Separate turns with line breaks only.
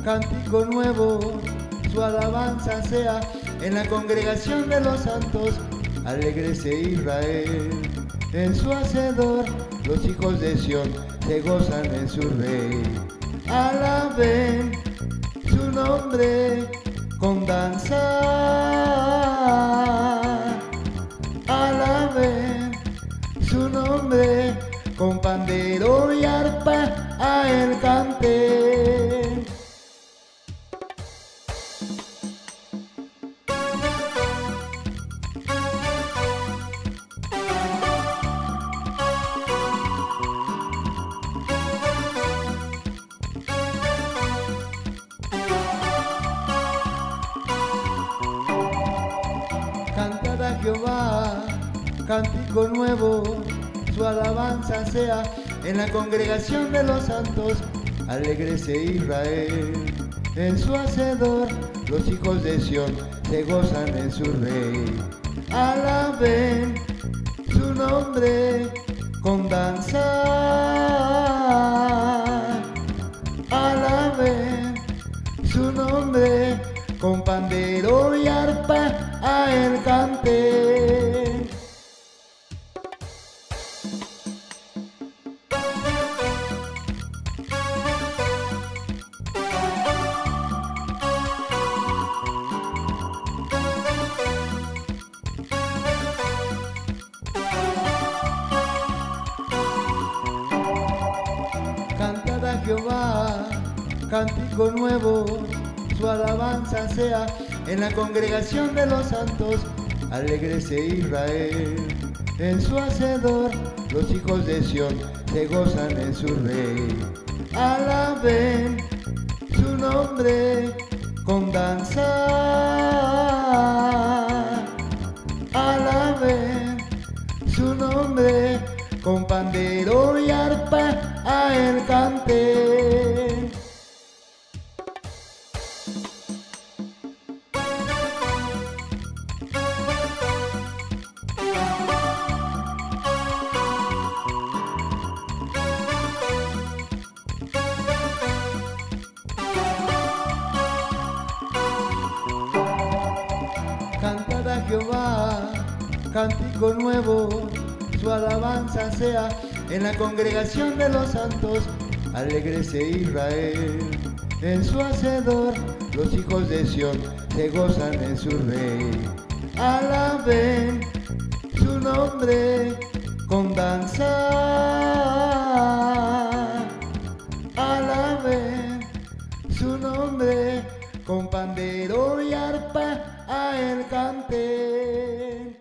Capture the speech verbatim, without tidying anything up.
cántico nuevo, su alabanza sea en la congregación de los santos. Alégrese Israel en su hacedor, los hijos de Sión se gozan en su rey. Alaben su nombre con danza, alaben su nombre con pandero y arpa, a él canten. Cantad a Jehová, cántico nuevo, su alabanza sea en la congregación de los santos. Alégrese Israel en su hacedor, los hijos de Sión se gozan en su rey. Alaben su nombre con danza, alaben su nombre con pandero y arpa, a él canten. Cantad a Jehová, cántico nuevo, su alabanza sea en la congregación de los santos. Alégrese Israel en su hacedor, los hijos de Sión se gozan en su rey. Alaben su nombre con danza, alaben su nombre con pandero y arpa, a él canten. Cantad a Jehová, cántico nuevo, su alabanza sea en la congregación de los santos. Alégrese Israel en su hacedor, los hijos de Sión se gozan en su rey. Alaben su nombre con danza, alaben su nombre con pandero y arpa, a él canten.